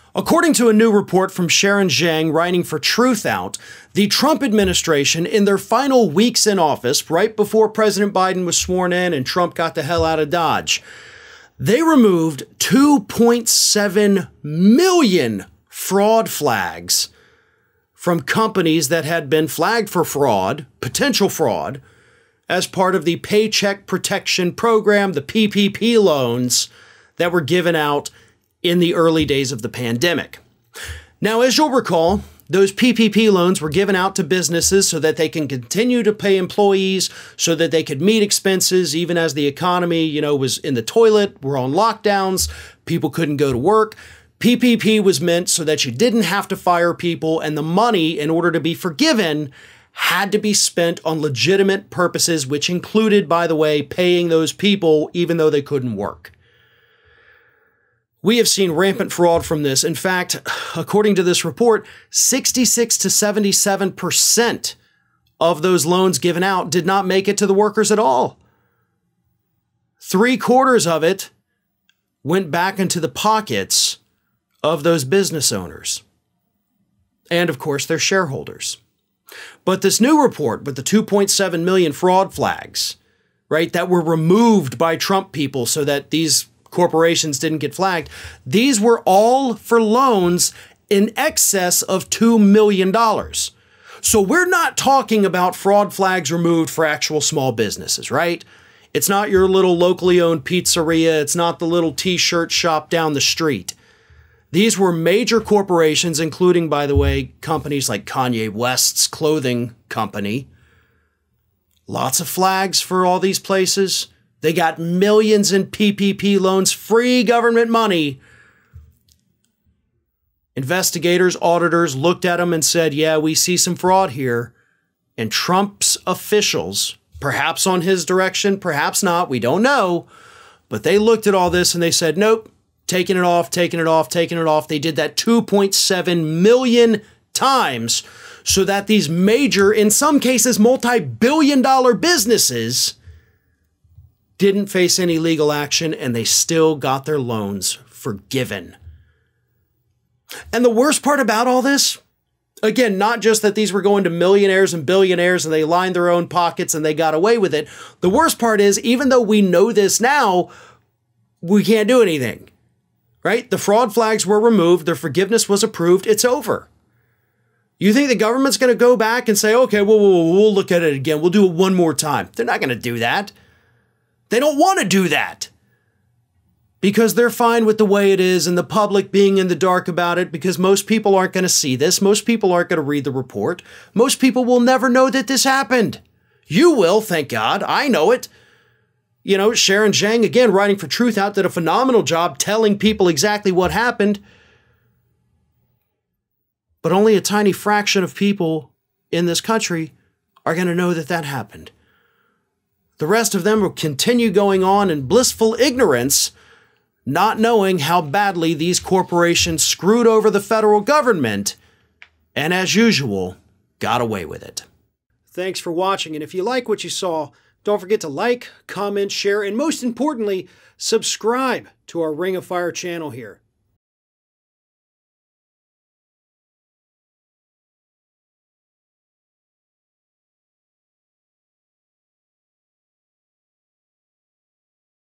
According to a new report from Sharon Jang writing for Truthout, the Trump administration, in their final weeks in office, right before President Biden was sworn in and Trump got the hell out of Dodge, they removed 2.7 million fraud flags from companies that had been flagged for fraud, potential fraud, as part of the Paycheck Protection Program, the PPP loans that were given out in the early days of the pandemic. Now, as you'll recall, those PPP loans were given out to businesses so that they can continue to pay employees, so that they could meet expenses even as the economy, was in the toilet, we're on lockdowns, people couldn't go to work. PPP was meant so that you didn't have to fire people, and the money, in order to be forgiven, had to be spent on legitimate purposes, which included, by the way, paying those people even though they couldn't work. We have seen rampant fraud from this. In fact, according to this report, 66 to 77% of those loans given out did not make it to the workers at all. 3/4 of it went back into the pockets of those business owners and, of course, their shareholders. But this new report with the 2.7 million fraud flags, right, that were removed by Trump people so that these corporations didn't get flagged, these were all for loans in excess of $2 million. So we're not talking about fraud flags removed for actual small businesses, right? It's not your little locally owned pizzeria. It's not the little t-shirt shop down the street. These were major corporations, including, by the way, companies like Kanye West's clothing company. Lots of flags for all these places. They got millions in PPP loans, free government money. Investigators, auditors looked at them and said, yeah, we see some fraud here. And Trump's officials, perhaps on his direction, perhaps not, we don't know, but they looked at all this and they said, nope, taking it off, taking it off, taking it off. They did that 2.7 million times so that these major, in some cases, multi-billion-dollar businesses didn't face any legal action, and they still got their loans forgiven. And the worst part about all this, again, not just that these were going to millionaires and billionaires and they lined their own pockets and they got away with it. The worst part is, even though we know this now, we can't do anything, right? The fraud flags were removed. Their forgiveness was approved. It's over. You think the government's going to go back and say, okay, we'll look at it again. We'll do it one more time. They're not going to do that. They don't want to do that because they're fine with the way it is and the public being in the dark about it, because most people aren't going to see this. Most people aren't going to read the report. Most people will never know that this happened. You will, thank God. I know it. Sharon Jang, again, writing for Truthout, did a phenomenal job telling people exactly what happened. But only a tiny fraction of people in this country are going to know that that happened. The rest of them will continue going on in blissful ignorance, not knowing how badly these corporations screwed over the federal government and, as usual, got away with it. Thanks for watching, and if you like what you saw, don't forget to like, comment, share, and most importantly, subscribe to our Ring of Fire channel here.